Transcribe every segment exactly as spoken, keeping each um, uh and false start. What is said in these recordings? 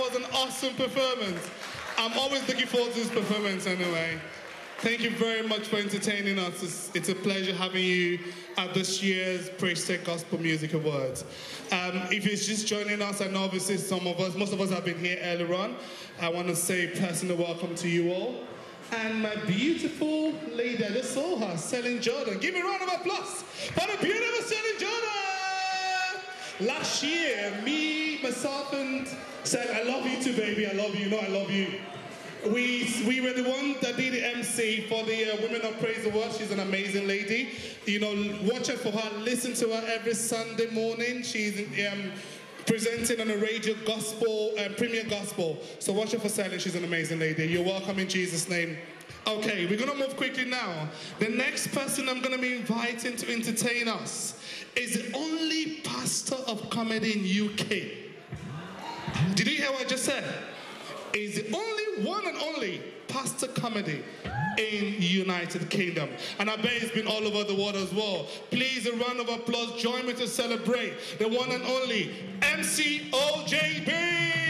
was an awesome performance. I'm always looking forward to this performance anyway. Thank you very much for entertaining us. It's, it's a pleasure having you at this year's Praisetek Gospel Music Awards. Um, if you're just joining us, I know obviously some of us, most of us have been here earlier on. I want to say personal welcome to you all. And my beautiful lady, I just saw her, Seun Jordan. Give me a round of applause for the beautiful Seun Jordan! Last year, me, myself, and said, I love you too, baby, I love you, you know I love you. We, we were the one that did the M C for the uh, Women of Praise Award. She's an amazing lady. You know, watch out for her, listen to her every Sunday morning. She's um, presenting on a radio gospel, um, premier gospel. So watch out for Sally, she's an amazing lady. You're welcome in Jesus' name. Okay, we're gonna move quickly now. The next person I'm gonna be inviting to entertain us is the only pastor of comedy in U K. Did you hear what I just said? Is the only one and only pastor comedy in United Kingdom. And I bet it's been all over the world as well. Please, a round of applause. Join me to celebrate the one and only M C O J B.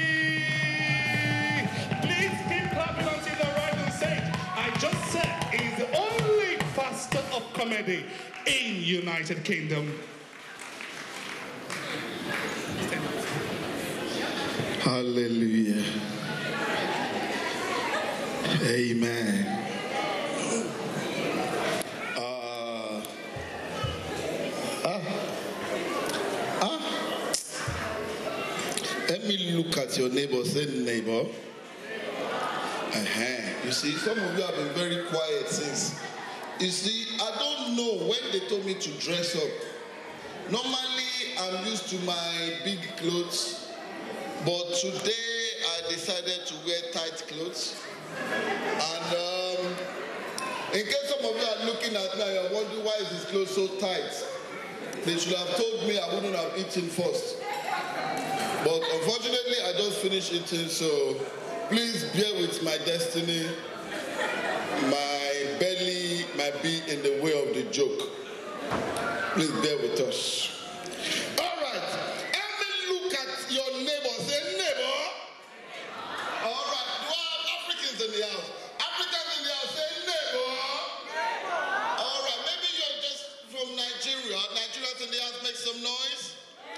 Please keep clapping until they're right on stage. I just said he's the only pastor of comedy in United Kingdom. Hallelujah. Amen. Uh, ah, ah. Let me look at your neighbor. Say neighbor. Uh-huh. You see, some of you have been very quiet since. You see, I don't know when they told me to dress up. Normally, I'm used to my big clothes, but today I decided to wear tight clothes. And um, in case some of you are looking at me and you're wondering why is his clothes so tight, they should have told me I wouldn't have eaten first. But unfortunately, I just finished eating, so please bear with my destiny. My belly might be in the way of the joke. Please bear with us. All right, every look at your neighbor. Say neighbor. All right, do I have Africans in the house? Africans in the house, say neighbor. Neighbor. All right, maybe you're just from Nigeria. Nigerians in the house, make some noise.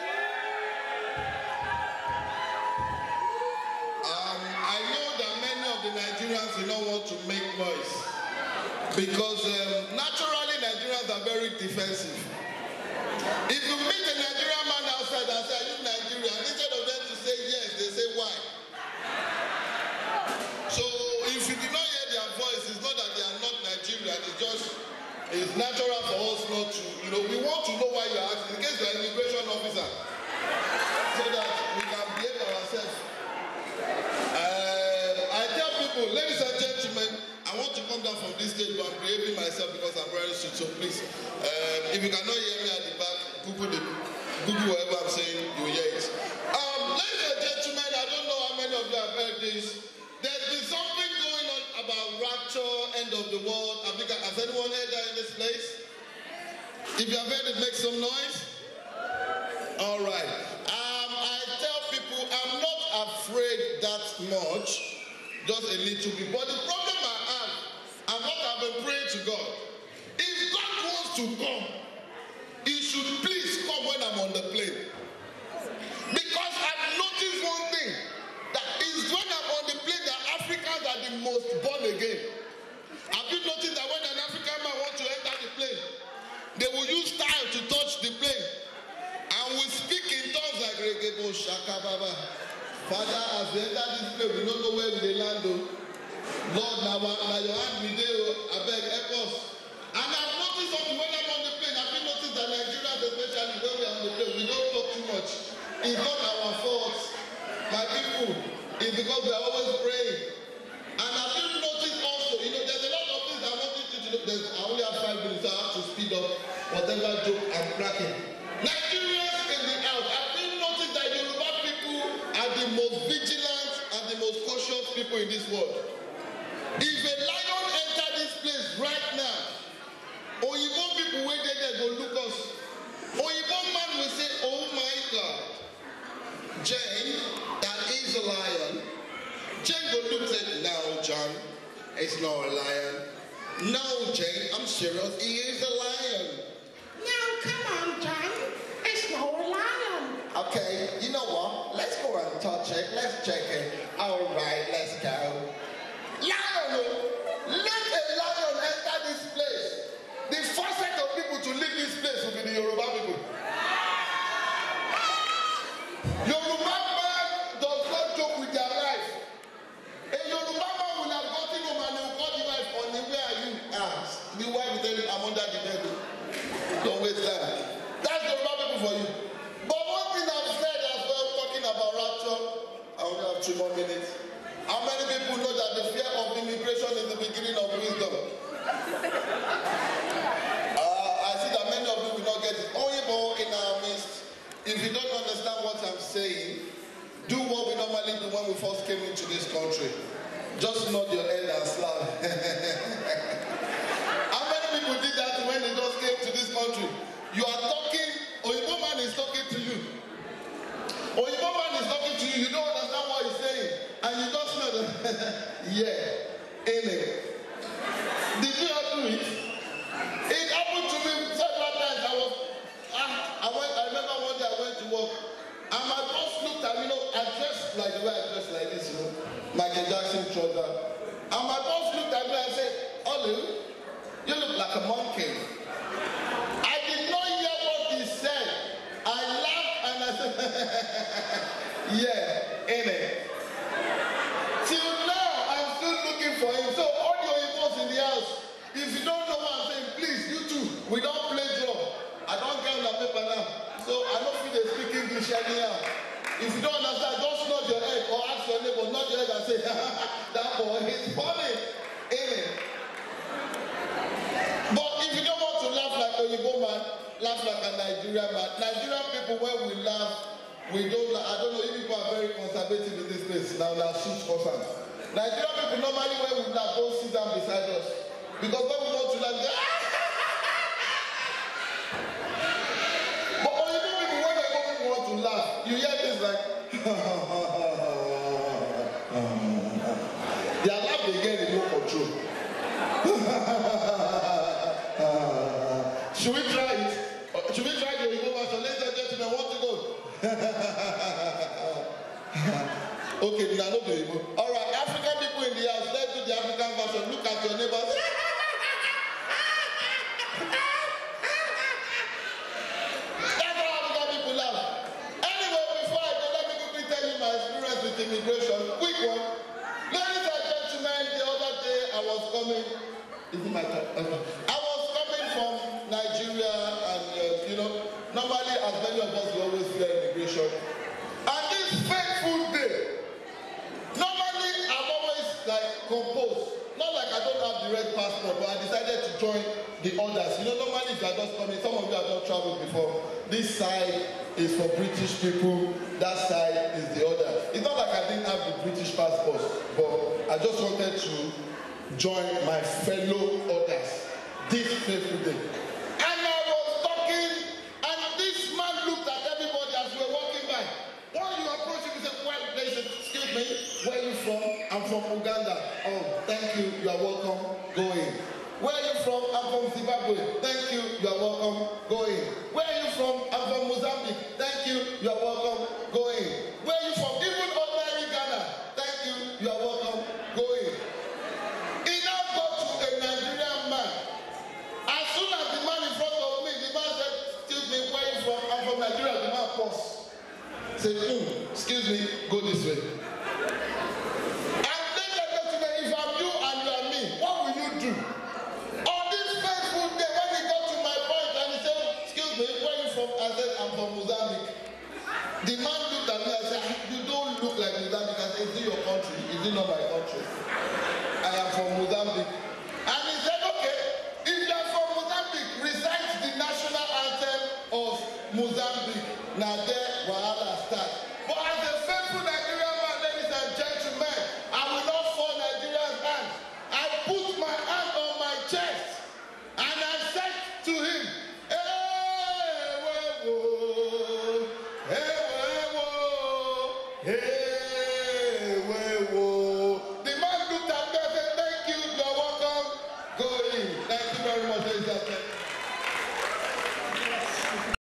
Um, I know that many of the Nigerians do not want to make noise because um, naturally Nigerians are very defensive. If you meet a Nigerian man outside and say, are you Nigerian? Instead of them to say yes, they say why. So if you do not hear their voice, it's not that they are not Nigerian, it's just, it's natural for us not to, you know, we want to know why you're asking, in case you're an immigration officer, so that we can behave ourselves. Uh, I tell people, ladies and gentlemen, I want to come down from this stage, but I'm behaving myself because I'm wearing suit, so please, um, if you cannot hear me at the back, Google, the, Google whatever I'm saying, you hear it. Um, ladies and gentlemen, I don't know how many of you have heard this. There's been something going on about rapture, end of the world. Have you got, has anyone heard that in this place? If you have heard it, make some noise. All right. Um, I tell people I'm not afraid that much, just a little bit. But the problem I have, and what I've been praying to God, if God wants to come, He should please come when I'm on the plane. Because I've noticed one thing. That is when I'm on the plane that Africans are the most born again. Have you noticed that when an African man wants to enter the plane, they will use style to touch the plane. And we speak in tongues like Regebo Shaka Baba. Father, as we enter this plane, we don't know where we land. Lord, now your hand me there, I beg, help us. And I've noticed something when I'm on the plane. Have you noticed that Nigerians, especially when we're on the plane, we don't talk too much. It's not our fault. My people, it's because we are always praying. And have you noticed also, you know, there's a lot of things I wanted you to know. There's, I only have five minutes, so I have to speed up whatever joke I'm cracking. Nigerians in the house, have you noticed that Yoruba people are the most vigilant and the most cautious people in this world? If a lion enter this place right now, Oyibo people wait there, go look us. Oyibo man will say, oh my God. Jane, that is a lion. Jane looked at, no, John, it's not a lion. No, Jane, I'm serious, he is a lion. No, come on, John, it's not a lion. Okay, you know what? Let's go and touch it. Let's check it. All right, let's go. Lion! Let a lion enter this place. The first set of people to leave this place will be the Yoruba people. Yoruba man does not joke with their life. A Yoruba man will have gotten home and he will call the wife on the where are you? Ah, the wife will tell him, I'm under the bed. Don't waste time. That's Yoruba people for you. But one thing I've said as well, talking about rapture, I only have two more minutes. How many people know that the fear of immigration is the beginning of wisdom? uh, I see that many of you will not get it. Only more in our midst. If you don't understand what I'm saying, do what we normally do when we first came into this country. Just nod your head and slap. How many people did that when they just came to this country? You are talking, Oyibo man is talking to you. Oyibo man is talking to you, you don't understand what he's saying. And you just know that, yeah, amen. Did you ever do it? It happened to me several times. I was, ah, I went, I remember one day I went to work. And my boss looked at me, you know, I dressed like the way I dressed like this, you know, Michael Jackson trouser. And my boss looked at me and said, Olu, you look like a monkey. I did not hear what he said. I laughed and I said, yeah, amen. Till now, I'm still looking for him. So all your emos in the house, if you don't know what I'm saying, please, you too, we don't play drum. I don't get on the paper now. So I don't feel they speak English anyhow. If you don't understand, just nod your head or ask your neighbor, nod your head and say, that boy is funny. Amen. But if you don't want to laugh like a Oyibo man, laugh like a Nigerian man. Nigerian people, when we laugh, we don't laugh. I don't know if people are very conservative in this place. Now, now, shoot for fun. Nigerian people, normally when we laugh, don't sit down beside us. Because when we want to laugh, they but Oyibo people, when they don't want to laugh, you hear things like, their laugh again is no control. Should we try it? Should we try the Oyibo version? Ladies and gentlemen, want to go? Okay, now no Oyibo. All right, African people in the house, let's do the African version. Look at your neighbors. That's how African people laugh. Anyway, before I go, let me quickly tell you my experience with immigration. Quick one. Ladies and gentlemen, the other day I was coming. Is it my turn? Okay. I was coming from Nigeria, and uh, you know, normally as many of us we always fear immigration. And this fateful day, normally I'm always like composed. Not like I don't have the red passport, but I decided to join the others. You know, normally if you are just coming, some of you have not traveled before. This side is for British people, that side is the other. It's not like I didn't have the British passport, but I just wanted to join my fellow others this fateful day. And I was talking, and this man looked at everybody as we were walking by. When you approach him, he said, well, they said, excuse me, where are you from? I'm from Uganda. Oh, thank you, you are welcome, go in. Where are you from? I'm from Zimbabwe. Thank you, you are welcome, go in. Where are you from? I'm from Mozambique. Thank you, you are welcome, go in. Where are you from? Even ordinary Ghana. Thank you, you are welcome, go in. He now got to a Nigerian man. As soon as the man in front of me, the man said, excuse me, where are you from? I'm from Nigeria. The man paused. Said, mm, excuse me, go this way. And then they said to me, if I'm you and you are me, what will you do? On this fateful day, when he got to my point and he said, excuse me, where are you from? I said, I'm from Mozambique. The man looked at me and said, you don't look like Mozambique. I said, is it your country? Is it not my country? I am from Mozambique. And he said, okay, if you are from Mozambique, recite the national anthem of Mozambique. Now there, Wahala starts. But as a faithful Nigerian man, ladies and gentlemen, I will not fall Nigeria's hand. I put my hand on my chest and I said to him, hey, hey, hey, hey, much. Ladies and gentlemen.